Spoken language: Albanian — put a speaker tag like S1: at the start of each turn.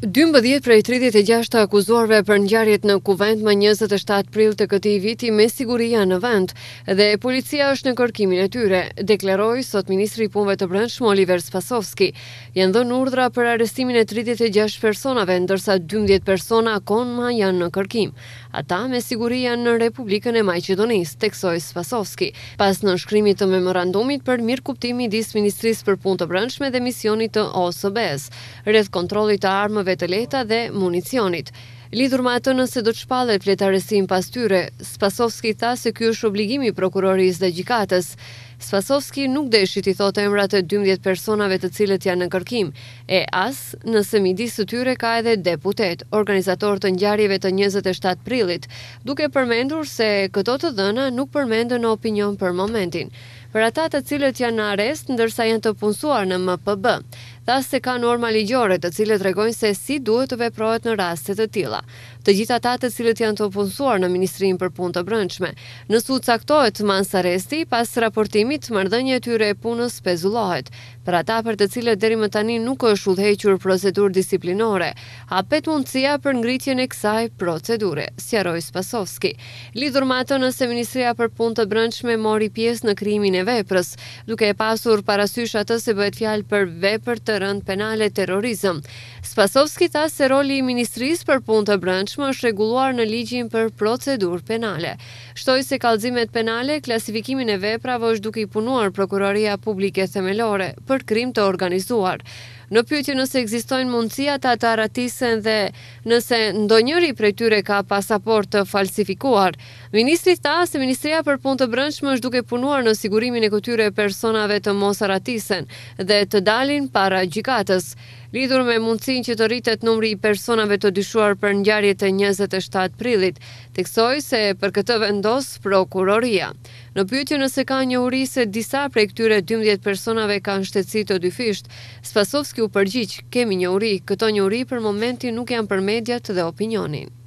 S1: 12 prej 36 të akuzuarve për ngjarjet në Kuvent më 27 prill të këtij viti me siguri janë në vend dhe policia është në kërkimin e tyre, deklaroi sot ministri i Punëve të Brendshme Oliver Spasovski. Janë dhënë urdhra për arrestimin e 36 personave, ndërsa 12 persona akoma janë në kërkim. Ata me siguri janë në Republikën e Maqedonisë, theksoi Spasovski, pas nënshkrimit të memorandumit për mirëkuptim midis Ministrisë për Punë të Brendshme dhe misionit të OSBE-s rreth kontrollit të armëve të lehta dhe municionit. Lidhur me atë nëse do të shpallet flet arrestim pas tyre, Spasovski tha se ky është obligimi i prokurorisë dhe gjykatës. Spasovski nuk deshi t'i thotë emrat e 12 personave të cilët janë në kërkim, e as nëse midis të tyre ka edhe deputet, organizator të ngjarjeve të 27 prillit, duke përmendur se këto të dhëna nuk përmenden në opinion për momentin. Për ata të cilët janë në arrest, ndërsa janë të punësuar në MPB, tha se ka norma ligjore të cilët tregojnë se si duhet të veprohet në raste të tilla. Të gjithë ata të cilët janë të punësuar në Ministrinë për Punë të Brendshme, nëse u caktohet mas arresti, pas raportimit marrëdhënia e tyre e punës pezullohet. Për ata për të cilët deri më tani nuk është udhëhequr procedurë disiplinore, hapet mundësia për ngritjen e kësaj procedure, sqaroi Spasovski. Lidhur me atë nëse Ministria për Punë të Brendshme mori pjesë në krijimin e veprës, duke e pasur parasysh atë se bëhet fjalë për vepër të rënd penale terrorizëm. Spasovski tha se roli i Ministrisë për Punë të Brendshme është rregulluar në ligjin për procedurë penale. Shtoi se kallëzimet penale, klasifikimin e veprave është duke i punuar Prokuroria Publike Themelore për krim të organizuar. Në pyetje nëse ekzistojnë mundësia ata të arratisen dhe nëse ndonjëri prej tyre ka pasaport të falsifikuar, ministri tha se Ministria për Punë të Brendshme është duke punuar në sigurimin e këtyre personave të mos arratisen dhe të dalin para gjykatës. Lidhur me mundësinë që të rritet numri i personave të dyshuar për ngjarjet e 27 prillit, theksoi se për këtë vendos prokuroria. Në pyetje nëse ka njohuri se disa prej këtyre 12 personave kanë shtetësi të dyfisht, Spasovski u përgjigj: "Kemi njohuri, këto njohuri për momentin nuk janë për mediat dhe opinionin."